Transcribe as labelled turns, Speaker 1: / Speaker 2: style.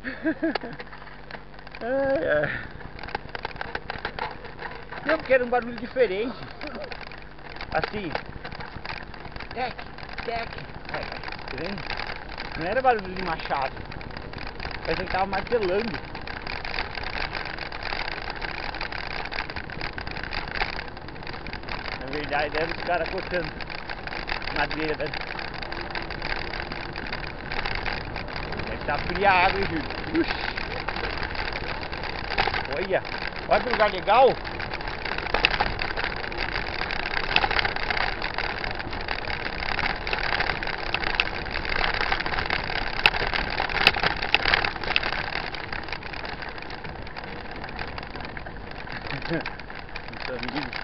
Speaker 1: Ai, ai. Não, porque era um barulho diferente. Assim. Tec, tec. Tá vendo? Não era barulho de machado. Parece que tava martelando. Na verdade era os caras cortando madeira. Deve estar fria a água, hein, Júlio? Uxi. Olha que lugar legal. Os amigos.